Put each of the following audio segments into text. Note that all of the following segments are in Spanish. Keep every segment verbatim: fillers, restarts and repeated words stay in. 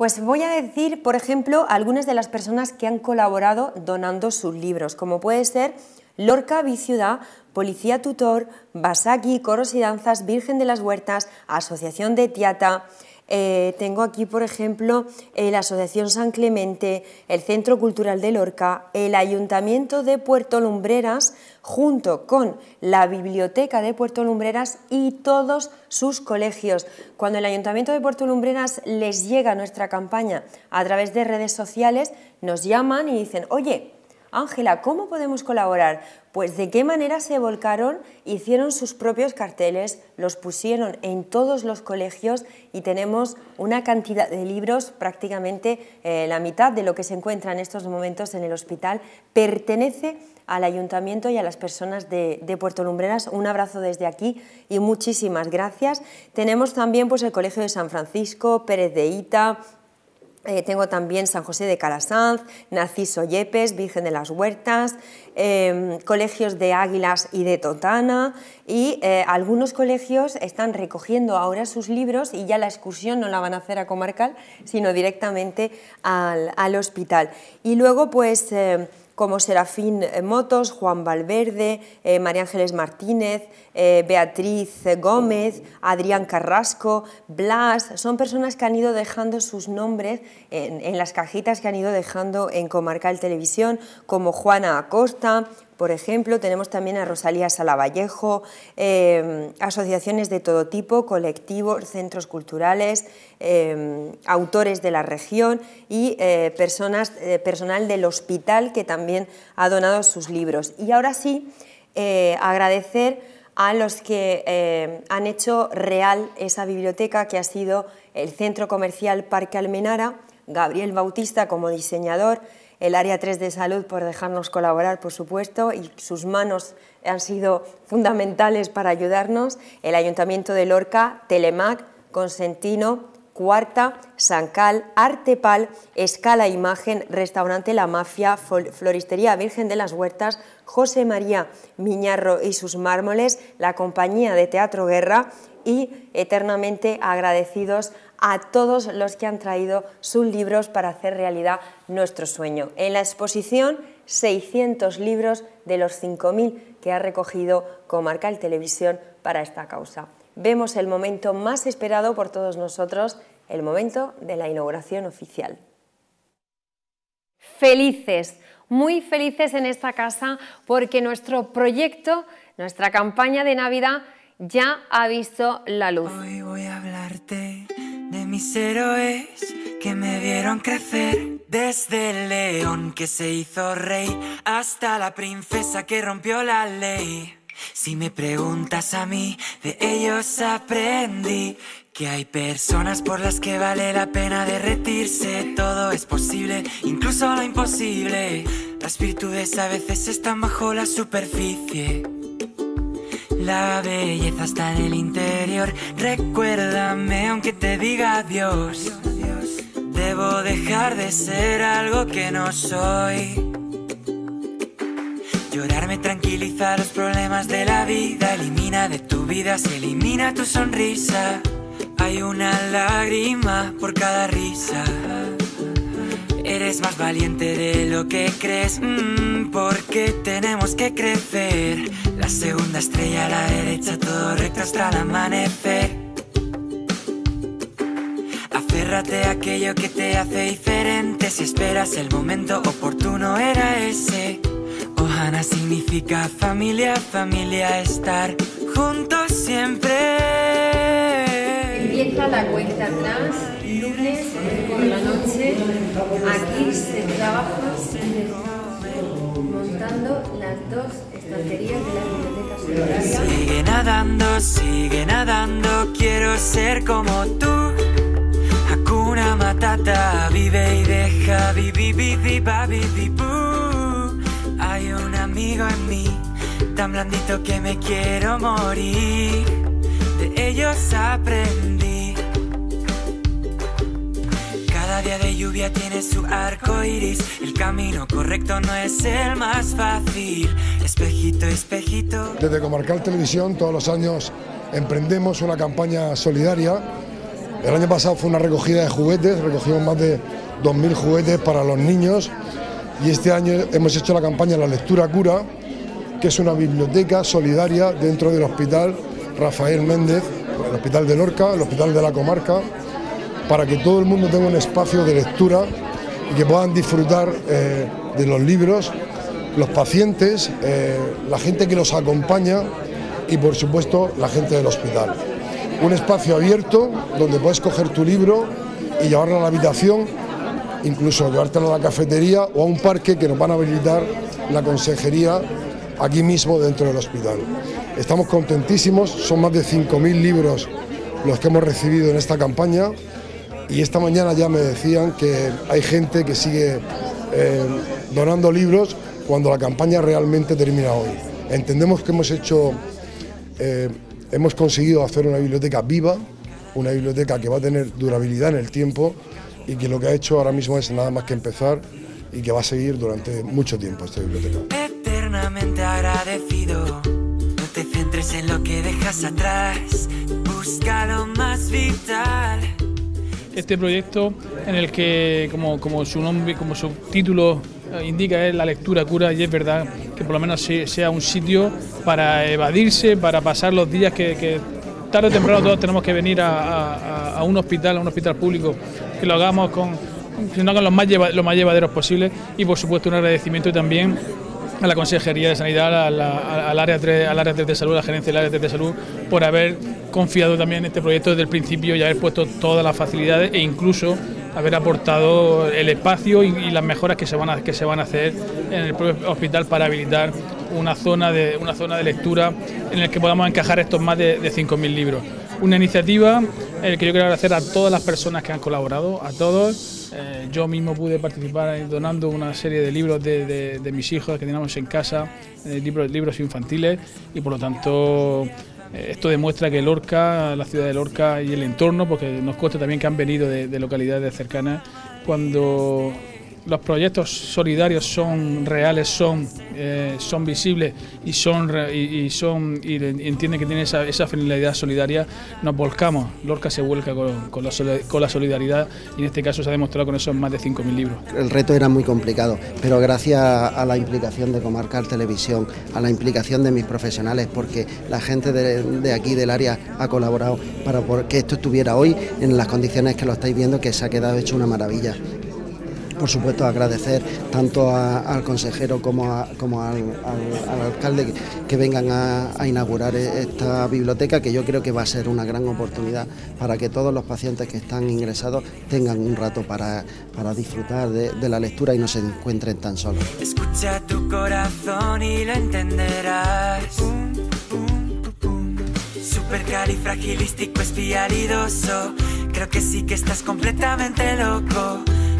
Pues voy a decir, por ejemplo, algunas de las personas que han colaborado donando sus libros, como puede ser Lorca Biciudad, Policía Tutor, Basaki, Coros y Danzas, Virgen de las Huertas, Asociación de Tiata. Eh, tengo aquí, por ejemplo, eh, la Asociación San Clemente, el Centro Cultural de Lorca, el Ayuntamiento de Puerto Lumbreras, junto con la Biblioteca de Puerto Lumbreras y todos sus colegios. Cuando el Ayuntamiento de Puerto Lumbreras les llega nuestra campaña a través de redes sociales, nos llaman y dicen: oye, Ángela, ¿cómo podemos colaborar? Pues de qué manera se volcaron, hicieron sus propios carteles, los pusieron en todos los colegios y tenemos una cantidad de libros, prácticamente eh, la mitad de lo que se encuentra en estos momentos en el hospital, pertenece al Ayuntamiento y a las personas de, de Puerto Lumbreras. Un abrazo desde aquí y muchísimas gracias. Tenemos también pues, el Colegio de San Francisco, Pérez de Ita. Eh, tengo también San José de Calasanz, Narciso Yepes, Virgen de las Huertas, eh, colegios de Águilas y de Totana, y eh, algunos colegios están recogiendo ahora sus libros y ya la excursión no la van a hacer a Comarcal, sino directamente al, al hospital. Y luego pues eh, como Serafín Motos, Juan Valverde, eh, María Ángeles Martínez, eh, Beatriz Gómez, Adrián Carrasco, Blas, son personas que han ido dejando sus nombres en, en las cajitas que han ido dejando en Comarcal Televisión, como Juana Acosta. Por ejemplo, tenemos también a Rosalía Salavallejo, eh, asociaciones de todo tipo, colectivos, centros culturales, eh, autores de la región y eh, personas, eh, personal del hospital que también ha donado sus libros. Y ahora sí, eh, agradecer a los que eh, han hecho real esa biblioteca que ha sido el Centro Comercial Parque Almenara, Gabriel Bautista como diseñador, el Área tres de Salud por dejarnos colaborar, por supuesto, y sus manos han sido fundamentales para ayudarnos, el Ayuntamiento de Lorca, Telemac, Consentino, Cuarta, Sancal, Artepal, Escala Imagen, Restaurante La Mafia, Floristería Virgen de las Huertas, José María Miñarro y sus mármoles, la Compañía de Teatro Guerra y eternamente agradecidos a todos los que han traído sus libros para hacer realidad nuestro sueño. En la exposición, seiscientos libros de los cinco mil que ha recogido Comarcal Televisión para esta causa. Vemos el momento más esperado por todos nosotros, el momento de la inauguración oficial. Felices, muy felices en esta casa porque nuestro proyecto, nuestra campaña de Navidad ya ha visto la luz. Hoy voy a hablarte de mis héroes que me vieron crecer, desde el león que se hizo rey hasta la princesa que rompió la ley. Si me preguntas a mí, de ellos aprendí que hay personas por las que vale la pena derretirse. Todo es posible, incluso lo imposible. Las virtudes a veces están bajo la superficie. La belleza está en el interior. Recuérdame aunque te diga adiós. Debo dejar de ser algo que no soy. Llorar me tranquiliza los problemas de la vida. Elimina de tu vida, se elimina tu sonrisa. Hay una lágrima por cada risa. Eres más valiente de lo que crees, mm, porque tenemos que crecer. La segunda estrella a la derecha, todo recto hasta el amanecer. Aférrate a aquello que te hace diferente. Si esperas el momento oportuno era ese. Ohana significa familia, familia, estar juntos siempre. Empieza la cuenta atrás, lunes por la noche, aquí se trabaja montando las dos estanterías de la biblioteca solidaria. Sigue nadando, sigue nadando, quiero ser como tú. Hakuna Matata, vive y deja, vivi, vivi, babi, vibu. Hay un amigo en mí, tan blandito que me quiero morir. De ellos aprendí. Cada día de lluvia tiene su arco iris. El camino correcto no es el más fácil. Espejito, espejito. Desde Comarcal Televisión todos los años emprendemos una campaña solidaria El año pasado fue una recogida de juguetes, recogimos más de dos mil juguetes para los niños y este año hemos hecho la campaña La Lectura Cura, que es una biblioteca solidaria dentro del Hospital Rafael Méndez, el Hospital de Lorca, el Hospital de la Comarca, para que todo el mundo tenga un espacio de lectura y que puedan disfrutar eh, de los libros, los pacientes, eh, la gente que los acompaña y por supuesto la gente del hospital. Un espacio abierto donde puedes coger tu libro y llevarlo a la habitación, incluso llevártelo a la cafetería o a un parque que nos van a habilitar la consejería aquí mismo dentro del hospital. Estamos contentísimos, son más de cinco mil libros los que hemos recibido en esta campaña y esta mañana ya me decían que hay gente que sigue eh, donando libros cuando la campaña realmente termina hoy. Entendemos que hemos hecho, eh, hemos conseguido hacer una biblioteca viva, una biblioteca que va a tener durabilidad en el tiempo y que lo que ha hecho ahora mismo es nada más que empezar y que va a seguir durante mucho tiempo esta biblioteca. Eternamente agradecido, no te centres en lo que dejas atrás, busca lo más vital. Este proyecto en el que, como, como su nombre, como su título indica, es La Lectura Cura, y es verdad que por lo menos sea un sitio para evadirse, para pasar los días que, que tarde o temprano todos tenemos que venir a, a, a un hospital, a un hospital público, que lo hagamos con, sino con los más, lleva, los más llevaderos posibles, y por supuesto un agradecimiento también a la Consejería de Sanidad, a la, al, área tres, al área tres de salud, a la gerencia del área tres de salud, por haber confiado también en este proyecto desde el principio y haber puesto todas las facilidades e incluso haber aportado el espacio y, y las mejoras que se van a, que se van a hacer en el propio hospital para habilitar una zona de, una zona de lectura en la que podamos encajar estos más de, de cinco mil libros. Una iniciativa en la que yo quiero agradecer a todas las personas que han colaborado, a todos. Eh, yo mismo pude participar donando una serie de libros de, de, de mis hijos que teníamos en casa, eh, libros, libros infantiles, y por lo tanto eh, esto demuestra que Lorca, la ciudad de Lorca y el entorno, porque nos consta también que han venido de, de localidades cercanas, cuando los proyectos solidarios son reales, son, eh, son visibles y son y, y son y entienden que tienen esa, esa finalidad solidaria, nos volcamos. Lorca se vuelca con, con, la, con la solidaridad y en este caso se ha demostrado con esos más de cinco mil libros. El reto era muy complicado, pero gracias a la implicación de Comarcal Televisión, a la implicación de mis profesionales, porque la gente de, de aquí del área ha colaborado para que esto estuviera hoy en las condiciones que lo estáis viendo, que se ha quedado hecho una maravilla. Por supuesto, agradecer tanto a, al consejero como, a, como al, al, al alcalde que, que vengan a, a inaugurar esta biblioteca, que yo creo que va a ser una gran oportunidad para que todos los pacientes que están ingresados tengan un rato para, para disfrutar de, de la lectura y no se encuentren tan solos. Escucha tu corazón y lo entenderás. Pum, pum, pum, pum. Supercalifragilístico espialidoso. Creo que sí que estás completamente loco.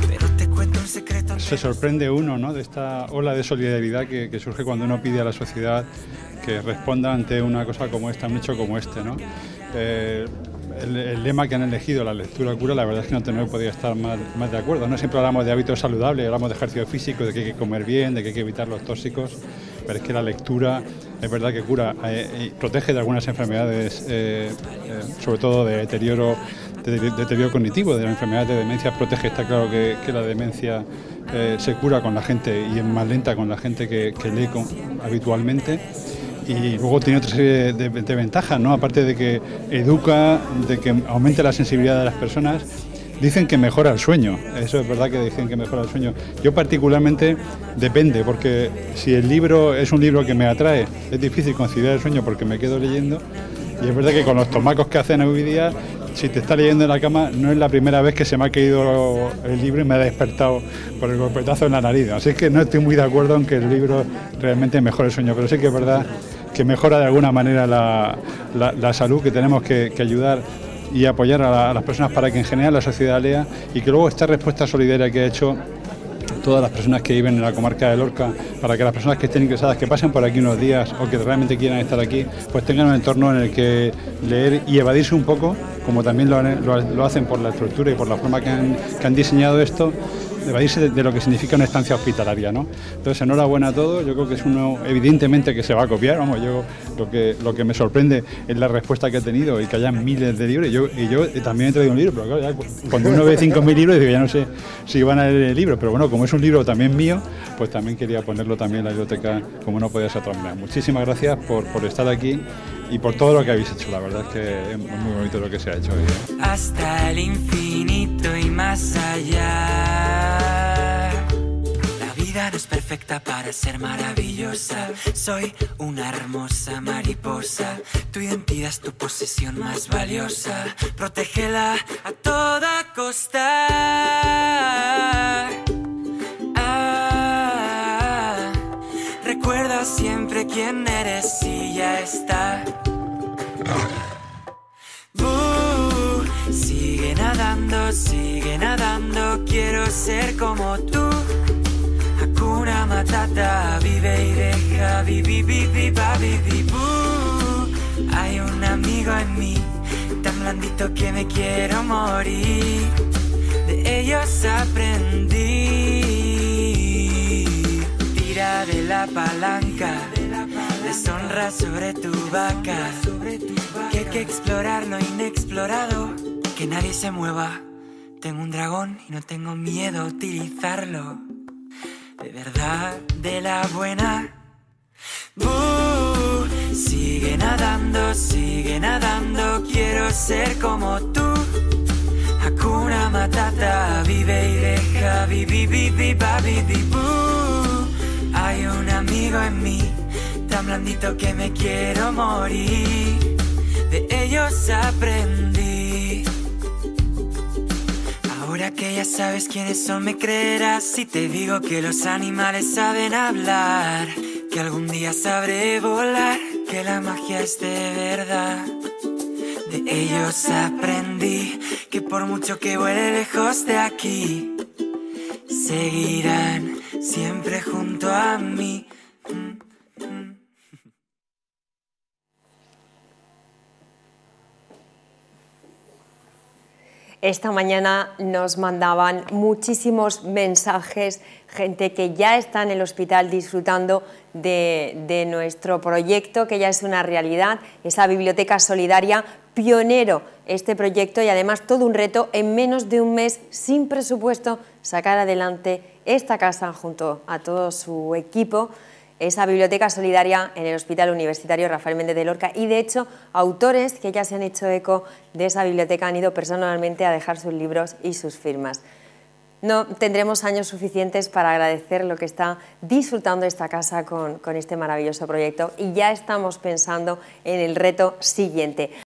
Se sorprende uno, ¿no?, de esta ola de solidaridad que, que surge cuando uno pide a la sociedad que responda ante una cosa como esta, un hecho como este, ¿no? Eh, el, el lema que han elegido, La Lectura Cura, la verdad es que no tenemos podría estar más, más de acuerdo. No siempre hablamos de hábitos saludables, hablamos de ejercicio físico, de que hay que comer bien, de que hay que evitar los tóxicos, pero es que la lectura es verdad que cura eh, y protege de algunas enfermedades, eh, eh, sobre todo de deterioro, de, de deterioro cognitivo, de la enfermedad de demencia. Protege, está claro que, que la demencia eh, se cura con la gente y es más lenta con la gente que, que lee con, habitualmente. Y luego tiene otra serie de, de ventajas, ¿no? Aparte de que educa, de que aumenta la sensibilidad de las personas. Dicen que mejora el sueño, eso es verdad que dicen que mejora el sueño. Yo particularmente depende, porque si el libro es un libro que me atrae, es difícil conciliar el sueño porque me quedo leyendo. Y es verdad que con los tomacos que hacen hoy día, si te está leyendo en la cama, no es la primera vez que se me ha caído el libro y me ha despertado por el golpetazo en la nariz. Así que no estoy muy de acuerdo en que el libro realmente mejore el sueño, pero sí que es verdad que mejora de alguna manera la, la, la salud, que tenemos que, que ayudar y apoyar a, la, a las personas para que en general la sociedad lea, y que luego esta respuesta solidaria que ha hecho todas las personas que viven en la comarca de Lorca, para que las personas que estén ingresadas, que pasen por aquí unos días o que realmente quieran estar aquí, pues tengan un entorno en el que leer y evadirse un poco, como también lo, lo, lo hacen por la estructura y por la forma que han, que han diseñado esto, evadirse de, de lo que significa una estancia hospitalaria, ¿no? Entonces, enhorabuena a todos, yo creo que es uno evidentemente que se va a copiar, vamos, yo lo que, lo que me sorprende es la respuesta que he tenido y que haya miles de libros, y yo, y yo también he traído un libro, pero claro, ya, cuando uno ve cinco mil libros, digo, ya no sé si van a leer el libro, pero bueno, como es un libro también mío, pues también quería ponerlo también en la biblioteca, como no podía ser otra manera. Muchísimas gracias por, por estar aquí y por todo lo que habéis hecho, la verdad es que es muy bonito lo que se ha hecho hoy, ¿eh? Hasta el infinito y más allá. La vida no es perfecta para ser maravillosa. Soy una hermosa mariposa. Tu identidad es tu posesión más valiosa. Protégela a toda costa. Ah, recuerda siempre quién eres y ya está. Uh, sigue nadando, sigue nadando, quiero ser como tú. Hakuna Matata, vive y deja, vivi, vivi, va, vivi, uh, hay un amigo en mí, tan blandito que me quiero morir. De ellos aprendí. Tira de la palanca, deshonra sobre tu vaca. Que hay que explorar lo inexplorado, que nadie se mueva. Tengo un dragón y no tengo miedo a utilizarlo. De verdad, de la buena. Uh, sigue nadando, sigue nadando, quiero ser como tú. Hakuna Matata, vive y deja, vivi, vivi, va, vivi, uh, hay un amigo en mí, tan blandito que me quiero morir. De ellos aprendí. Ahora que ya sabes quiénes son, me creerás si te digo que los animales saben hablar, que algún día sabré volar, que la magia es de verdad. De ellos aprendí que por mucho que vuele lejos de aquí, seguirán siempre junto a mí. Esta mañana nos mandaban muchísimos mensajes, gente que ya está en el hospital disfrutando de, de nuestro proyecto, que ya es una realidad, esa biblioteca solidaria, pionero este proyecto y además todo un reto en menos de un mes, sin presupuesto, sacar adelante esta casa junto a todo su equipo. Esa biblioteca solidaria en el Hospital Universitario Rafael Méndez de Lorca y de hecho autores que ya se han hecho eco de esa biblioteca han ido personalmente a dejar sus libros y sus firmas. No tendremos años suficientes para agradecer lo que está disfrutando esta casa con, con este maravilloso proyecto y ya estamos pensando en el reto siguiente.